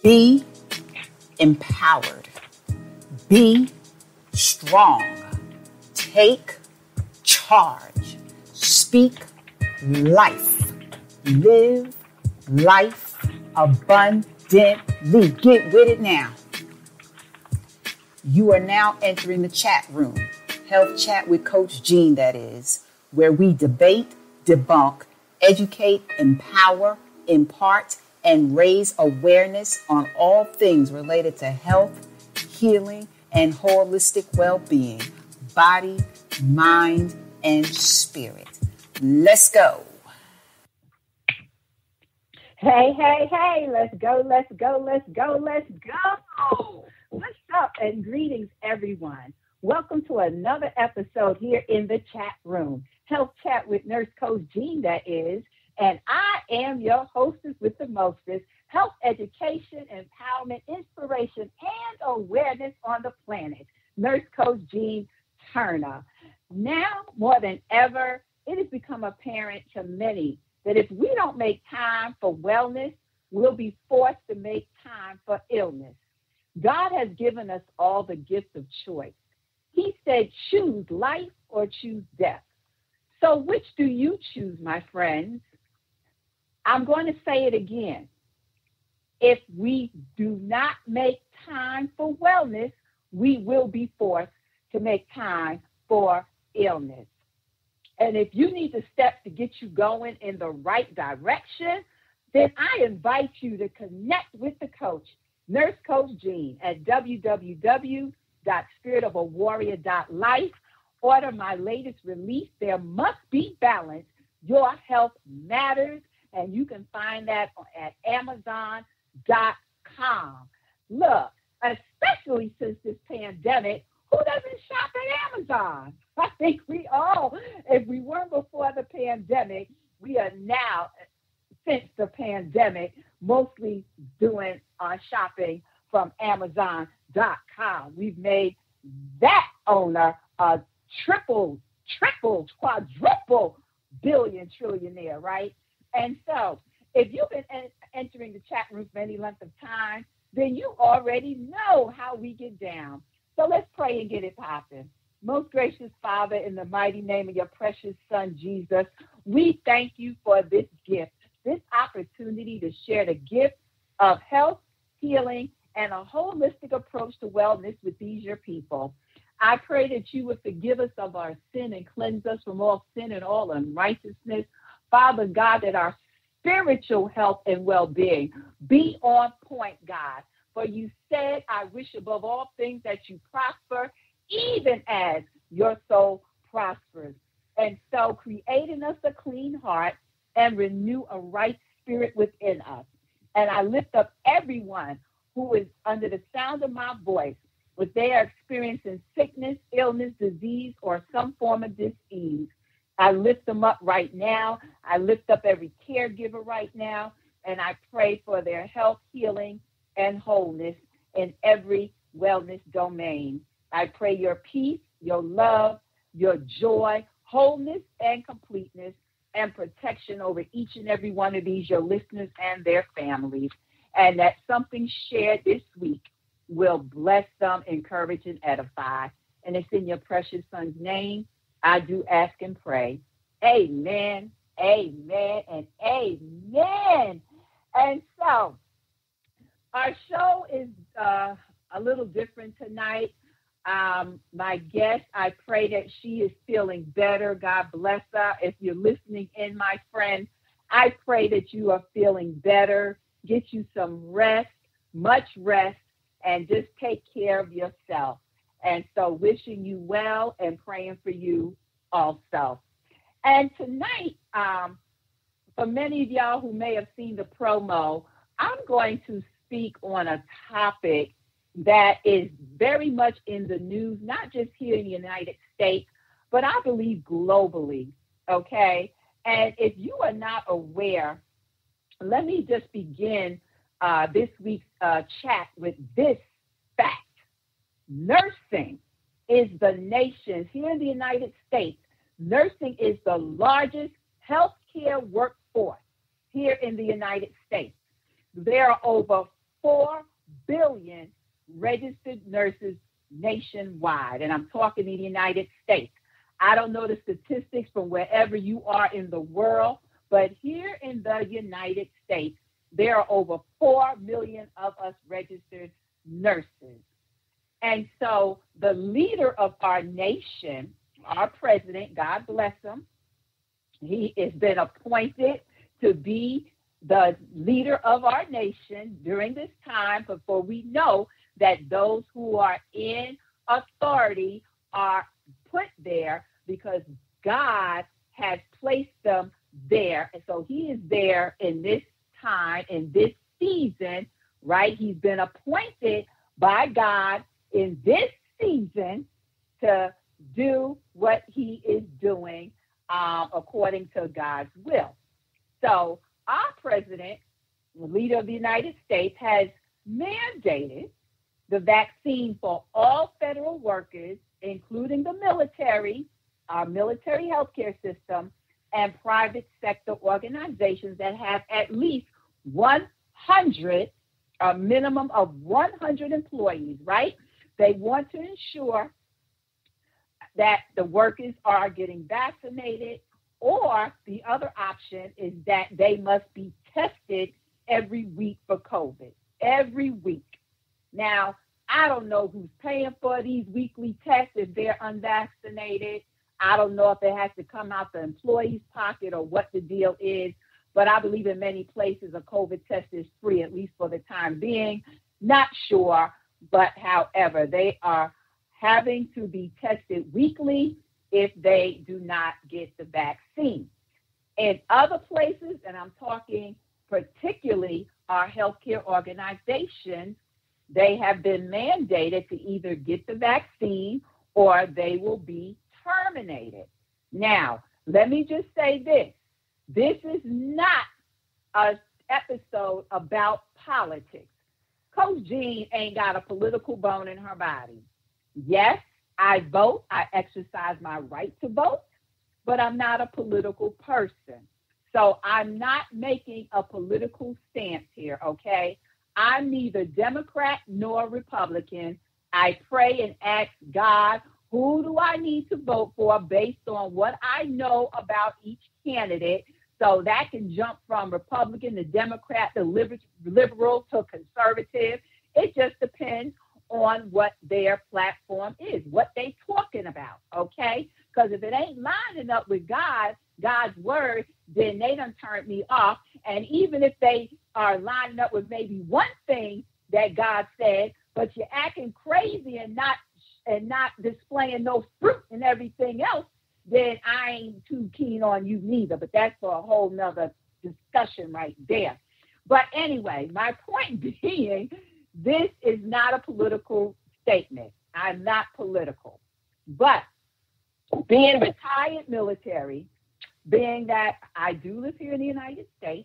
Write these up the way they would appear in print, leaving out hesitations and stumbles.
Be empowered. Be strong. Take charge. Speak life. Live life abundantly. Get with it now. You are now entering the chat room. Health Chat with Coach Jean, that is, where we debate, debunk, educate, empower, impart, and raise awareness on all things related to health, healing, and holistic well-being, body, mind, and spirit. Let's go. Hey, let's go. What's up and greetings, everyone. Welcome to another episode here in the chat room. Health Chat with Nurse Coach Jean, that is. And I am your hostess with the mostest, health education, empowerment, inspiration, and awareness on the planet, Nurse Coach Jean Turner. Now, more than ever, it has become apparent to many that if we don't make time for wellness, we'll be forced to make time for illness. God has given us all the gift of choice. He said, choose life or choose death. So which do you choose, my friends? I'm going to say it again. If we do not make time for wellness, we will be forced to make time for illness. And if you need the steps to get you going in the right direction, then I invite you to connect with the coach, Nurse Coach Jean, at www.spiritofawarrior.life. Order my latest release, There Must Be Balance, Your Health Matters. And you can find that at Amazon.com. Look, especially since this pandemic, who doesn't shop at Amazon? I think we all, if we weren't before the pandemic, we are now, since the pandemic, mostly doing our shopping from Amazon.com. We've made that owner a triple, quadruple billion trillionaire, right? And so if you've been entering the chat room for any length of time, then you already know how we get down. So let's pray and get it popping. Most gracious Father, in the mighty name of your precious Son, Jesus, we thank you for this gift, this opportunity to share the gift of health, healing, and a holistic approach to wellness with these your people. I pray that you would forgive us of our sin and cleanse us from all sin and all unrighteousness. Father God, that our spiritual health and well-being be on point, God. For you said, I wish above all things that you prosper, even as your soul prospers. And so create in us a clean heart and renew a right spirit within us. And I lift up everyone who is under the sound of my voice, if they are experiencing sickness, illness, disease, or some form of disease. I lift them up right now. I lift up every caregiver right now, and I pray for their health, healing, and wholeness in every wellness domain. I pray your peace, your love, your joy, wholeness, and completeness, and protection over each and every one of these, your listeners and their families, and that something shared this week will bless them, encourage, and edify. And it's in your precious Son's name I do ask and pray. Amen, amen, and amen. And so our show is a little different tonight. My guest, I pray that she is feeling better. God bless her. If you're listening in, my friend, I pray that you are feeling better. Get you some rest, much rest, and just take care of yourself. And so wishing you well and praying for you also. And tonight, for many of y'all who may have seen the promo, I'm going to speak on a topic that is very much in the news, not just here in the United States, but I believe globally, okay? And if you are not aware, let me just begin this week's chat with this fact. Nursing is the nation's, here in the United States, nursing is the largest healthcare workforce here in the United States. There are over 4 billion registered nurses nationwide, and I'm talking in the United States. I don't know the statistics from wherever you are in the world, but here in the United States, there are over 4 million of us registered nurses. And so the leader of our nation, our president, God bless him, he has been appointed to be the leader of our nation during this time, before we know that those who are in authority are put there because God has placed them there. And so he is there in this time, in this season, right? He's been appointed by God in this season to do what he is doing according to God's will. So our president, the leader of the United States, has mandated the vaccine for all federal workers, including the military, our military healthcare system, and private sector organizations that have at least 100, a minimum of 100 employees, right? They want to ensure that the workers are getting vaccinated, or the other option is that they must be tested every week for COVID, every week. Now, I don't know who's paying for these weekly tests if they're unvaccinated. I don't know if it has to come out the employee's pocket or what the deal is, but I believe in many places a COVID test is free, at least for the time being. Not sure, but however, they are having to be tested weekly if they do not get the vaccine. In other places, and I'm talking particularly our healthcare organizations, they have been mandated to either get the vaccine or they will be terminated. Now, let me just say this. This is not an episode about politics. Coach Jean ain't got a political bone in her body. Yes, I vote. I exercise my right to vote, but I'm not a political person. So I'm not making a political stance here, okay? I'm neither Democrat nor Republican. I pray and ask God, who do I need to vote for based on what I know about each candidate? So that can jump from Republican to Democrat to liberal to conservative. It just depends on what their platform is, what they talking about, okay? Because if it ain't lining up with God's word, then they done turned me off. And even if they are lining up with maybe one thing that God said, but you're acting crazy and not displaying no fruit and everything else, then I ain't too keen on you neither. But that's for a whole nother discussion right there. But anyway, my point being, this is not a political statement. I'm not political. But being retired military, being that I do live here in the United States,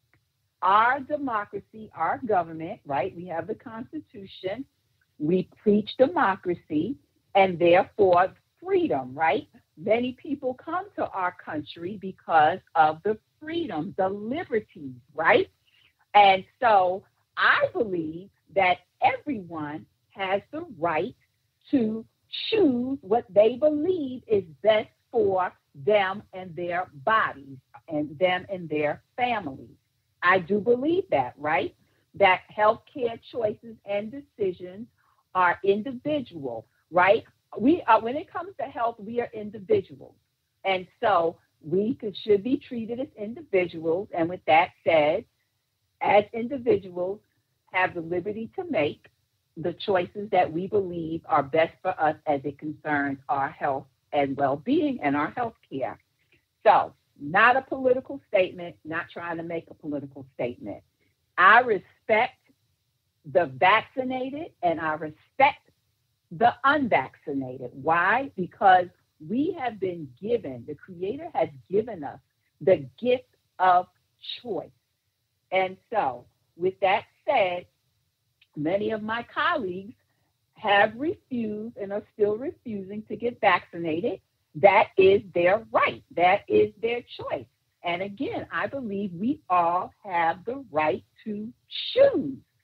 our democracy, our government, right? We have the Constitution. We preach democracy and therefore freedom, right? Many people come to our country because of the freedom, the liberties, right? And so I believe that everyone has the right to choose what they believe is best for them and their bodies and them and their families. I do believe that, right? That healthcare choices and decisions are individual, right? We are, when it comes to health, we are individuals. And so we should be treated as individuals. And with that said, as individuals, have the liberty to make the choices that we believe are best for us as it concerns our health and well-being and our health care. So, not a political statement, not trying to make a political statement. I respect the vaccinated and I respect the unvaccinated. Why? Because we have been given, the Creator has given us the gift of choice. And so, with that said, many of my colleagues have refused and are still refusing to get vaccinated. That is their right. That is their choice. And again, I believe we all have the right to choose.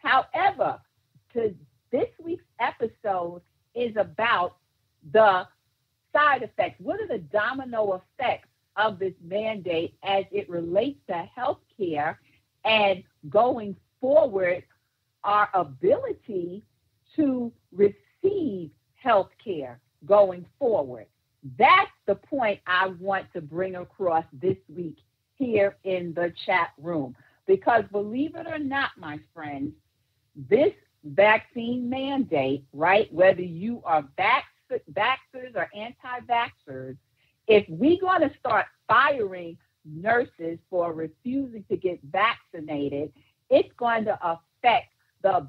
However, this week's episode is about the side effects. What are the domino effects of this mandate as it relates to healthcare and going forward, our ability to receive healthcare going forward? That's the point I want to bring across this week here in the chat room. Because believe it or not, my friends, this vaccine mandate, right, whether you are vaxxers or anti-vaxxers, if we're going to start firing nurses for refusing to get vaccinated, it's going to affect our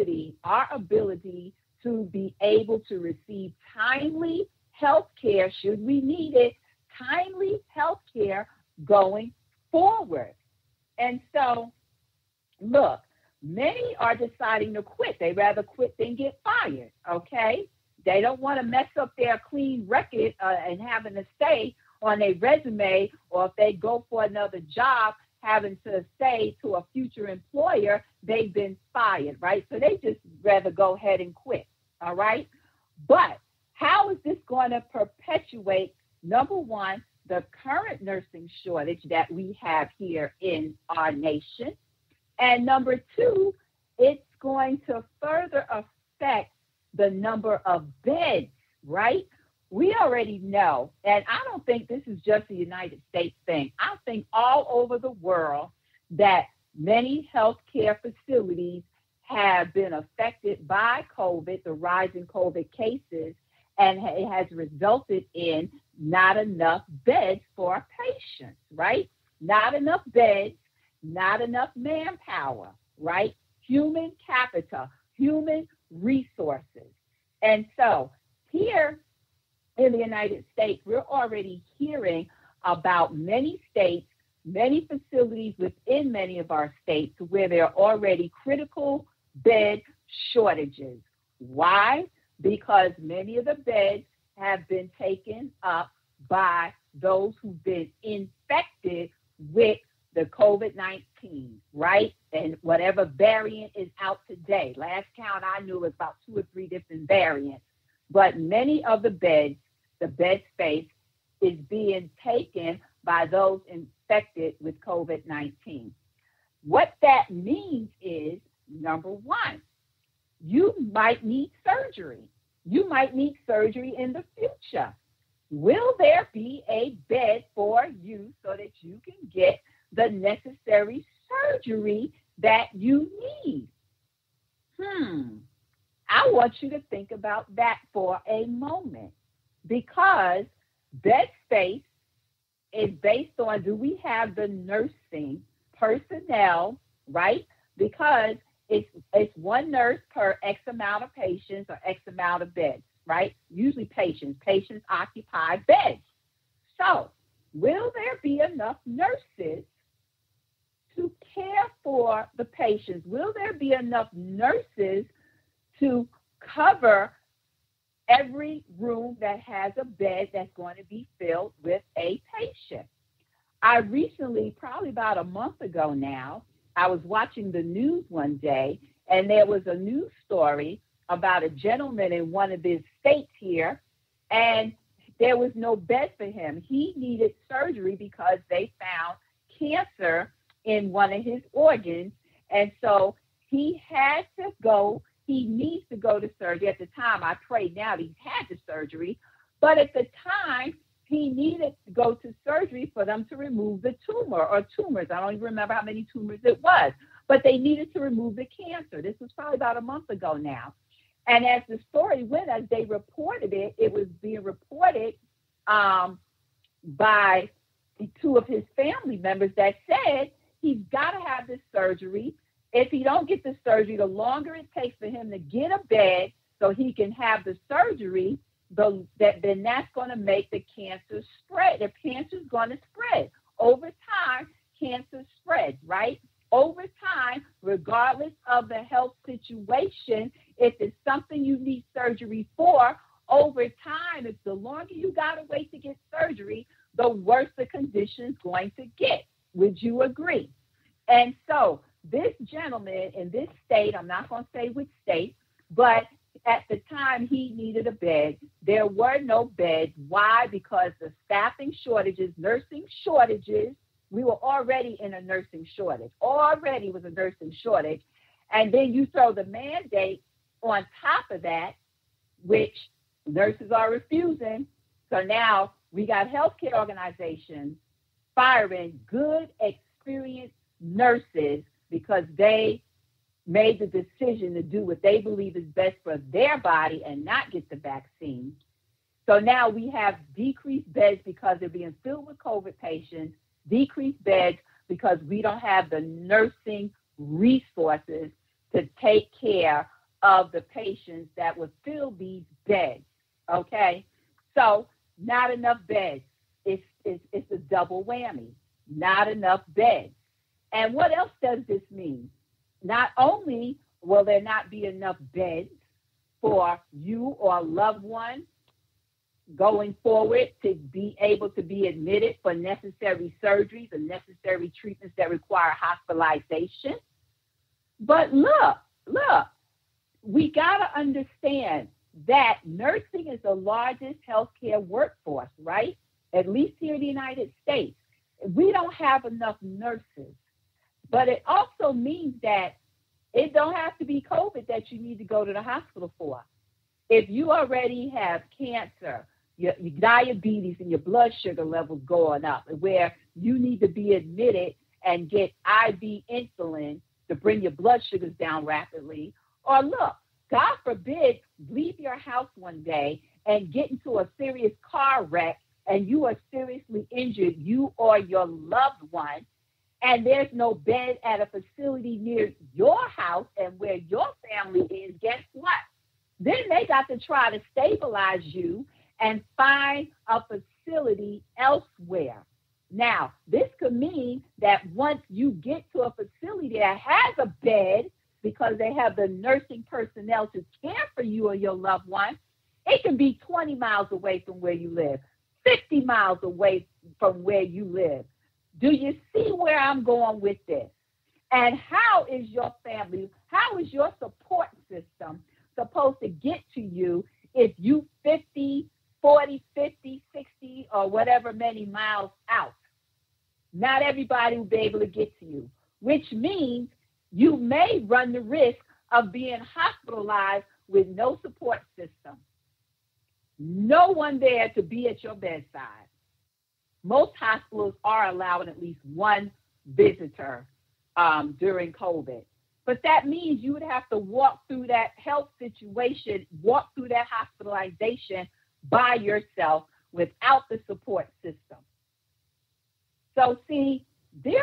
ability to be able to receive timely health care, should we need it, timely health care going forward. And so, look, many are deciding to quit. They rather quit than get fired, okay? They don't want to mess up their clean record and having to stay on their resume, or if they go for another job, having to say to a future employer they've been fired, right? So they just rather go ahead and quit, all right? But how is this going to perpetuate, number one, the current nursing shortage that we have here in our nation? And number two, it's going to further affect the number of beds, right? We already know, and I don't think this is just a United States thing. I think all over the world that many healthcare facilities have been affected by COVID, the rise in COVID cases, and it has resulted in not enough beds for patients, right? Not enough beds, not enough manpower, right? Human capital, human resources. And so here in the United States, we're already hearing about many states, many facilities within many of our states where there are already critical bed shortages. Why? Because many of the beds have been taken up by those who've been infected with the COVID-19, right? And whatever variant is out today. Last count I knew was about 2 or 3 different variants. But many of the beds, the bed space, is being taken by those infected with COVID-19. What that means is, number one, you might need surgery. You might need surgery in the future. Will there be a bed for you so that you can get the necessary surgery that you need? I want you to think about that for a moment, because bed space is based on, do we have the nursing personnel, right? Because it's one nurse per X amount of patients or X amount of beds, right? Usually patients occupy beds. So will there be enough nurses to care for the patients? Will there be enough nurses to cover every room that has a bed that's going to be filled with a patient? I recently, probably about a month ago now, I was watching the news one day, and there was a news story about a gentleman in one of his states here, and there was no bed for him. He needed surgery because they found cancer in one of his organs, and so he had to go. He needs to go to surgery. At the time, I prayed now that he's had the surgery, but at the time, he needed to go to surgery for them to remove the tumor or tumors. I don't even remember how many tumors it was, but they needed to remove the cancer. This was probably about a month ago now. And as the story went, as they reported it, it was being reported by 2 of his family members that said he's got to have this surgery. If he don't get the surgery, the longer it takes for him to get a bed so he can have the surgery, then that's going to make the cancer spread. The cancer is going to spread. Over time, cancer spreads, right? Over time, regardless of the health situation, if it's something you need surgery for, over time, if the longer you got to wait to get surgery, the worse the condition is going to get. Would you agree? And so this gentleman in this state, I'm not going to say which state, but at the time he needed a bed. There were no beds. Why? Because the staffing shortages, nursing shortages, we were already in a nursing shortage. Already was a nursing shortage. And then you throw the mandate on top of that, which nurses are refusing. So now we got healthcare organizations firing good, experienced nurses because they made the decision to do what they believe is best for their body and not get the vaccine. So now we have decreased beds because they're being filled with COVID patients, decreased beds because we don't have the nursing resources to take care of the patients that would fill these beds, okay? So not enough beds. It's a double whammy, not enough beds. And what else does this mean? Not only will there not be enough beds for you or a loved one going forward to be able to be admitted for necessary surgeries and necessary treatments that require hospitalization. But look, we got to understand that nursing is the largest healthcare workforce, right? At least here in the United States. We don't have enough nurses. But it also means that it don't have to be COVID that you need to go to the hospital for. If you already have cancer, your diabetes, and your blood sugar levels going up, where you need to be admitted and get IV insulin to bring your blood sugars down rapidly, or look, God forbid, leave your house one day and get into a serious car wreck and you are seriously injured, you or your loved one, and there's no bed at a facility near your house and where your family is, guess what? Then they got to try to stabilize you and find a facility elsewhere. Now, this could mean that once you get to a facility that has a bed, because they have the nursing personnel to care for you or your loved one, it can be 20 miles away from where you live, 50 miles away from where you live. Do you see where I'm going with this? And how is your family, how is your support system supposed to get to you if you 50, 40, 50, 60, or whatever many miles out? Not everybody will be able to get to you, which means you may run the risk of being hospitalized with no support system. No one there to be at your bedside. Most hospitals are allowing at least one visitor during COVID. But that means you would have to walk through that health situation, walk through that hospitalization by yourself without the support system. So see, there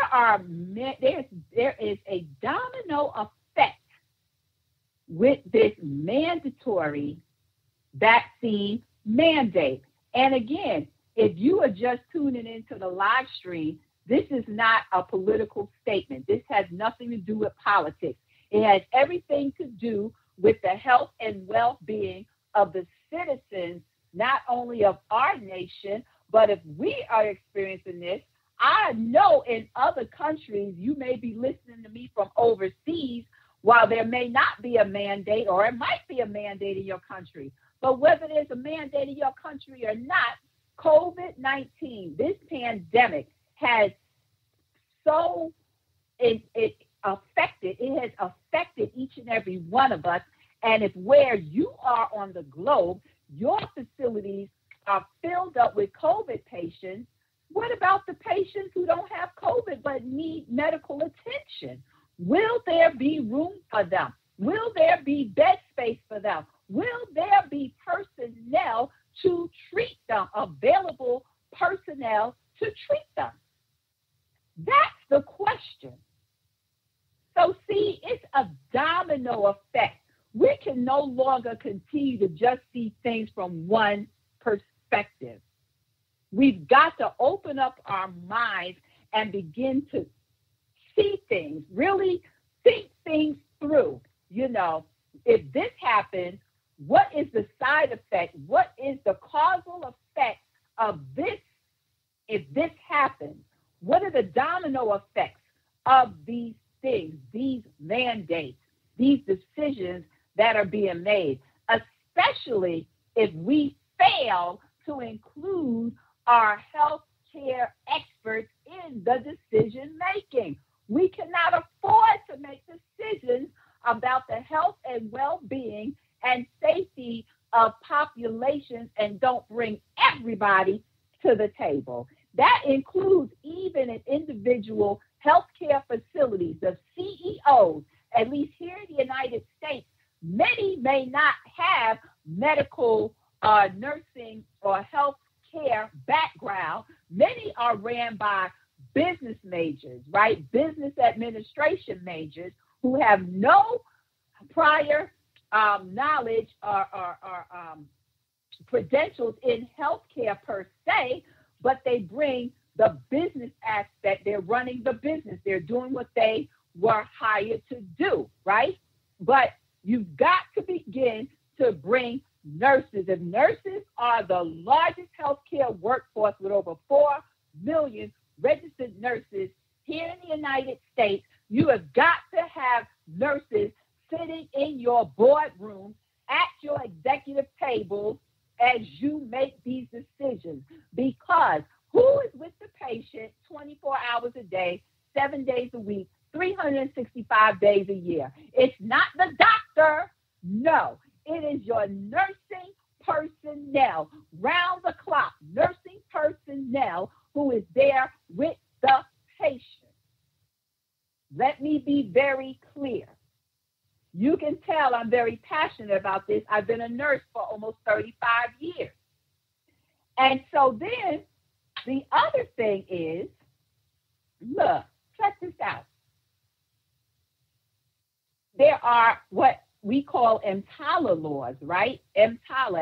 is a domino effect with this mandatory vaccine mandate. And again, if you are just tuning into the live stream, this is not a political statement. This has nothing to do with politics. It has everything to do with the health and well-being of the citizens, not only of our nation, but if we are experiencing this, I know in other countries, you may be listening to me from overseas, while there may not be a mandate, or it might be a mandate in your country. But whether there's a mandate in your country or not, COVID-19, this pandemic, has it has affected each and every one of us. And if where you are on the globe, your facilities are filled up with COVID patients, what about the patients who don't have COVID but need medical attention? Will there be room for them? Will there be bed space for them? Will there be personnel to treat them, available personnel to treat them? That's the question. So see, it's a domino effect. We can no longer continue to just see things from one perspective. We've got to open up our minds and begin to see things, really think things through. You know, if this happens, what is the side effect? What is the causal effect of this if this happens? What are the domino effects of these things, these mandates, these decisions that are being made, especially if we fail to include our health care experts in the decision making. We cannot afford to make decisions about the health and well-being and safety of populations and don't bring everybody to the table. That includes even in individual healthcare facilities, the CEOs, at least here in the United States. Many may not have medical, nursing, or health care background. Many are ran by business majors, right? Business administration majors who have no prior knowledge or credentials in healthcare per se, but they bring the business aspect. They're running the business. They're doing what they were hired to do, right? But you've got to begin to bring nurses. And nurses are the largest healthcare workforce with over 4 million registered nurses here in the United States. You have got to have nurses sitting in your boardroom at your executive table as you make these decisions. Because who is with the patient 24 hours a day, 7 days a week, 365 days a year? It's not the doctor. No, it is your nursing personnel, round the clock nursing personnel who is there with the patient. Let me be very clear. You can tell I'm very passionate about this. I've been a nurse for almost 35 years. And so then the other thing is, look, check this out. There are what we call EMTALA laws, right? EMTALA,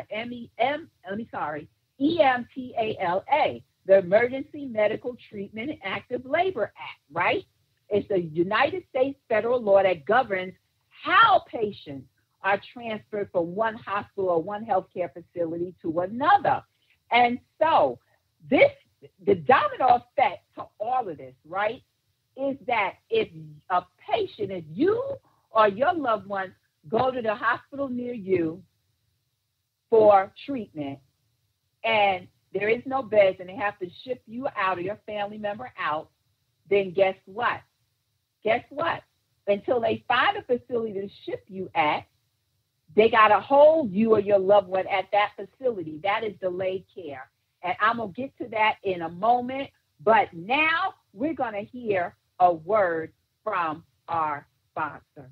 EMTALA, the Emergency Medical Treatment and Active Labor Act, right? It's a United States federal law that governs how patients are transferred from one hospital or one healthcare facility to another. And so the domino effect to all of this, right, is that if a patient, if you or your loved ones go to the hospital near you for treatment and there is no beds and they have to ship you out or your family member out, then guess what? Guess what? Until they find a facility to ship you at, they got to hold you or your loved one at that facility. That is delayed care. And I'm going to get to that in a moment. But now we're going to hear a word from our sponsor.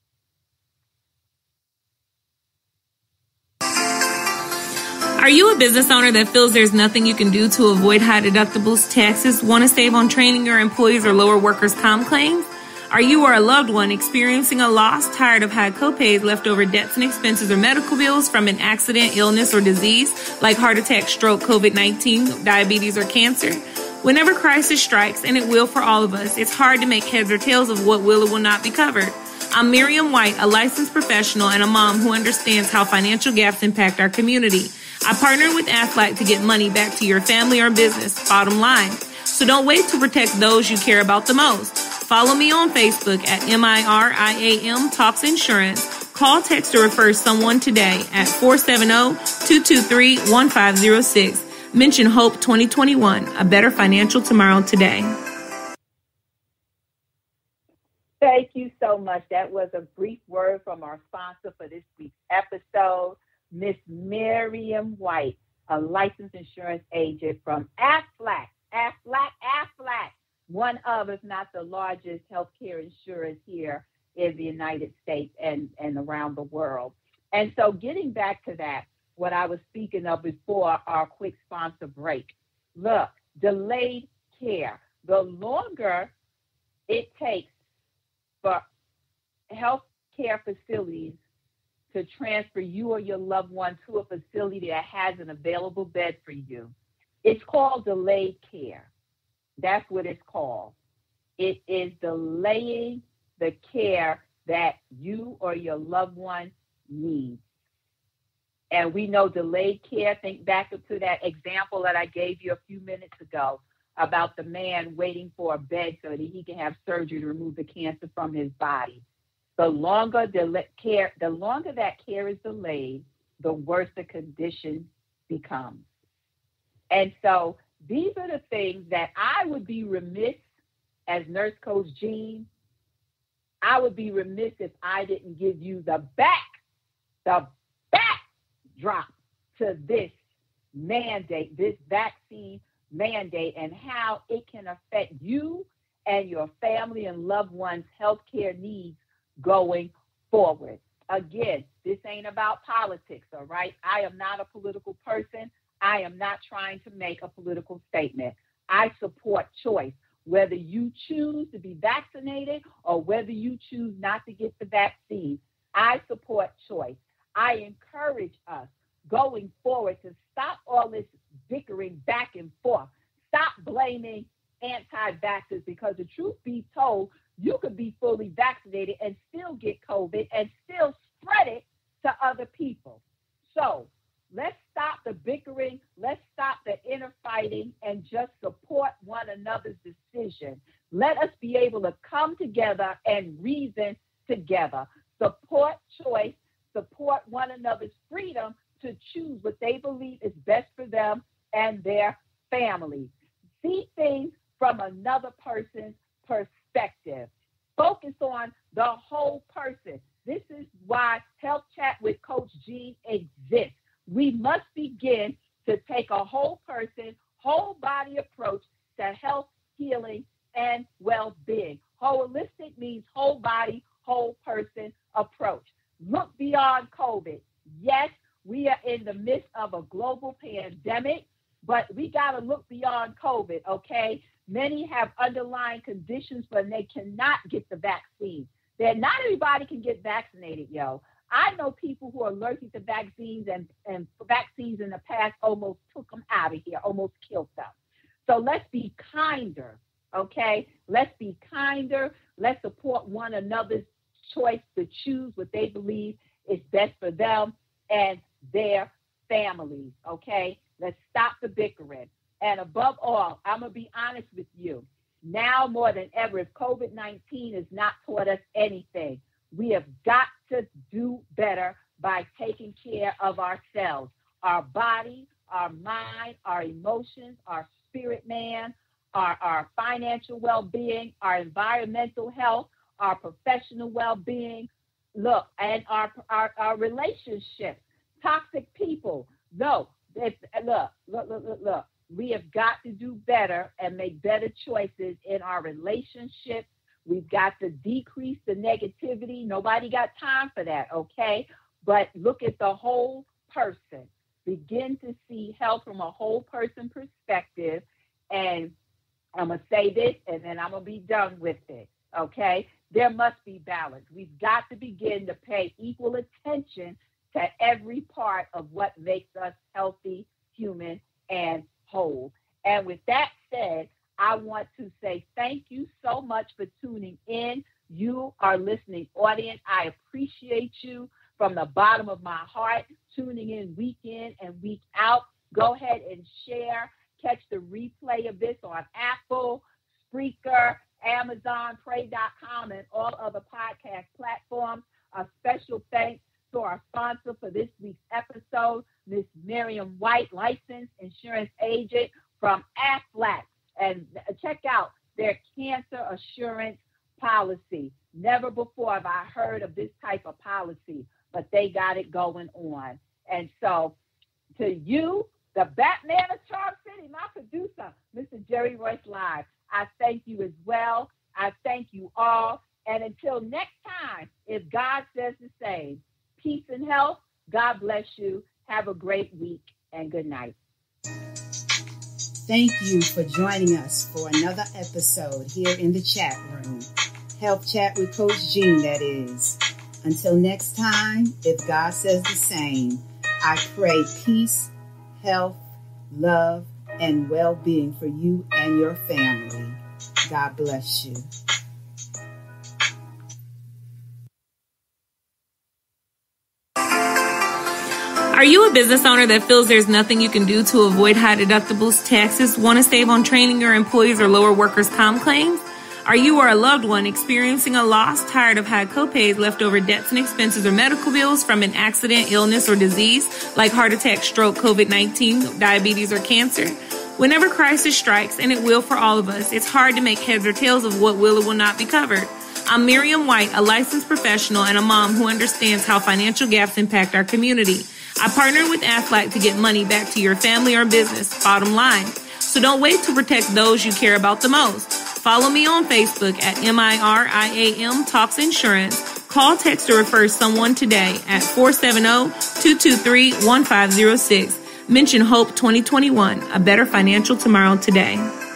Are you a business owner that feels there's nothing you can do to avoid high deductibles, taxes, want to save on training your employees or lower workers' comp claims? Are you or a loved one experiencing a loss, tired of high copays, leftover debts and expenses, or medical bills from an accident, illness, or disease like heart attack, stroke, COVID-19, diabetes, or cancer? Whenever crisis strikes, and it will for all of us, it's hard to make heads or tails of what will or will not be covered. I'm Miriam White, a licensed professional and a mom who understands how financial gaps impact our community. I partnered with Aflac to get money back to your family or business, bottom line. So don't wait to protect those you care about the most. Follow me on Facebook at MIRIAM Talks Insurance. Call, text, or refer someone today at 470-223-1506. Mention Hope 2021, a better financial tomorrow today. Thank you so much. That was a brief word from our sponsor for this week's episode, Miss Miriam White, a licensed insurance agent from Aflac. Aflac, one of, if not the largest healthcare insurers here in the United States and around the world. And so getting back to that, what I was speaking of before our quick sponsor break. Look, delayed care. The longer it takes for healthcare facilities to transfer you or your loved one to a facility that has an available bed for you, it's called delayed care. That's what it's called. It is delaying the care that you or your loved one needs. And we know delayed care, think back to that example that I gave you a few minutes ago about the man waiting for a bed so that he can have surgery to remove the cancer from his body. The longer that care is delayed, the worse the condition becomes. And so these are the things that I would be remiss as Nurse Coach Jean. I would be remiss if I didn't give you the backdrop to this mandate, this vaccine mandate, and how it can affect you and your family and loved ones' healthcare needs going forward. Again, this ain't about politics, all right? I am not a political person. I am not trying to make a political statement. I support choice. Whether you choose to be vaccinated or whether you choose not to get the vaccine, I support choice. I encourage us going forward to stop all this bickering back and forth. Stop blaming anti-vaxxers, because the truth be told, you could be fully vaccinated and still get COVID and still spread it to other people. So let's stop the bickering. Let's stop the inner fighting and just support one another's decision. Let us be able to come together and reason together. Support choice. Support one another's freedom to choose what they believe is best for them and their family. See things from another person's perspective. Focus on the whole person. This is why Health Chat with Coach Jean exists. We must begin to take a whole person, whole body approach to health, healing, and well-being. Holistic means whole body, whole person approach. Look beyond COVID. Yes, we are in the midst of a global pandemic, but we got to look beyond COVID, okay? Many have underlying conditions, but they cannot get the vaccine. Not everybody can get vaccinated, yo. I know people who are allergic to vaccines, and vaccines in the past almost took them out of here, almost killed them. So let's be kinder, okay? Let's be kinder. Let's support one another's choice to choose what they believe is best for them and their families, okay? Let's stop the bickering. And above all, I'm going to be honest with you. Now more than ever, if COVID-19 has not taught us anything, we have got to do better by taking care of ourselves, our body, our mind, our emotions, our spirit man, our financial well-being, our environmental health, our professional well-being, and our relationships, toxic people. Look. We have got to do better and make better choices in our relationships. We've got to decrease the negativity. Nobody got time for that, okay? But look at the whole person. Begin to see health from a whole person perspective. And I'm going to say this, and then I'm going to be done with it, okay? There must be balance. We've got to begin to pay equal attention to every part of what makes us healthy, human, and whole. And with that said, I want to say thank you so much for tuning in. You, our listening audience, I appreciate you from the bottom of my heart, tuning in week and week out. Go ahead and share. Catch the replay of this on Apple, Spreaker, Amazon, Pray.com, and all other podcast platforms. A special thanks to our sponsor for this week's episode, Miss Miriam White, licensed insurance agent from Aflac. And check out their cancer assurance policy. Never before have I heard of this type of policy, but they got it going on. And so to you, the Batman of Charm City, my producer, Mr. Jerry Royce Live, I thank you as well. I thank you all. And until next time, if God says the same, peace and health. God bless you. Have a great week and good night. Thank you for joining us for another episode here in the chat room. Health Chat with Coach Jean, that is. Until next time, if God says the same, I pray peace, health, love, and well-being for you and your family. God bless you. Are you a business owner that feels there's nothing you can do to avoid high deductibles, taxes, want to save on training your employees or lower workers' comp claims? Are you or a loved one experiencing a loss, tired of high copays, leftover debts and expenses, or medical bills from an accident, illness, or disease like heart attack, stroke, COVID-19, diabetes, or cancer? Whenever crisis strikes, and it will for all of us, it's hard to make heads or tails of what will or will not be covered. I'm Miriam White, a licensed professional and a mom who understands how financial gaps impact our community. I partnered with Aflac to get money back to your family or business, bottom line. So don't wait to protect those you care about the most. Follow me on Facebook at MIRIAM Talks Insurance. Call, text, or refer someone today at 470-223-1506. Mention HOPE 2021, a better financial tomorrow today.